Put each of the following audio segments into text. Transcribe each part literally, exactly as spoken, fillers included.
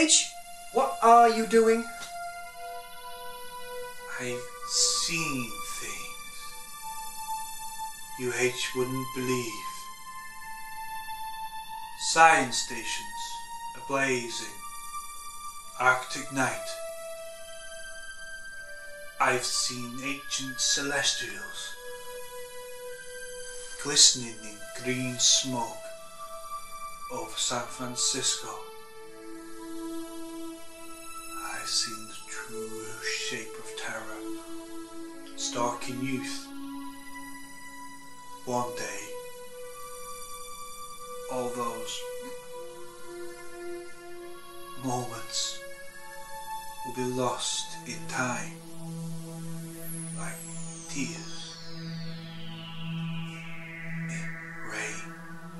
H? What are you doing? I've seen things you H wouldn't believe. Science stations ablazing, Arctic night. I've seen ancient celestials glistening in green smoke over San Francisco. I've seen the true shape of terror stalking youth. One day, all those moments will be lost in time, like tears in rain.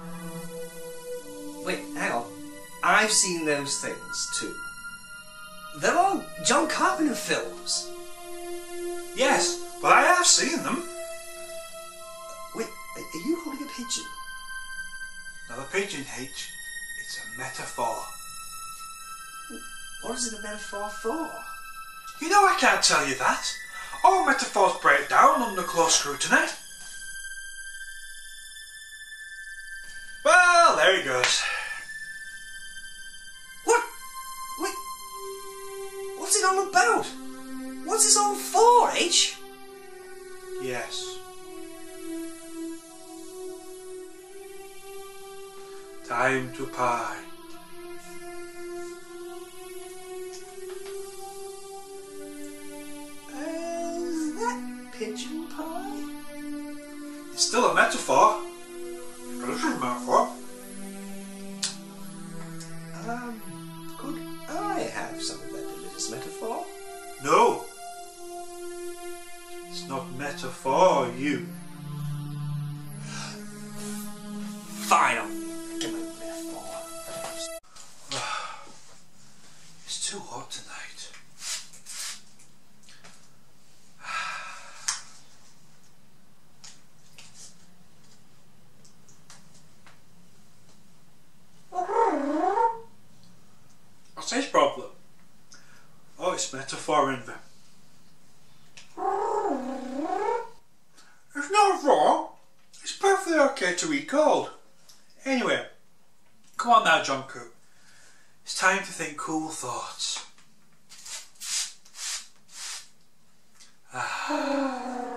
Wait, hang on. I've seen those things too. They're all John Carpenter films. Yes, but I have seen them. Wait, are you holding a pigeon? Not a pigeon, H. It's a metaphor. What is it a metaphor for? You know I can't tell you that. All metaphors break down under close scrutiny. Well, there he goes. What? Wait. What's it all about? What's this all for, H? Yes. Time to pie. Is that pigeon pie? It's still a metaphor. This is a metaphor. Um, could I have some of that delicious metaphor? No. It's not metaphor, you. Fine, I'll give my metaphor. It's too hot tonight. What's his problem? Oh, it's metaphor in there. It's not wrong. It's perfectly okay to eat cold. Anyway, come on now, John Cook. It's time to think cool thoughts. Ah.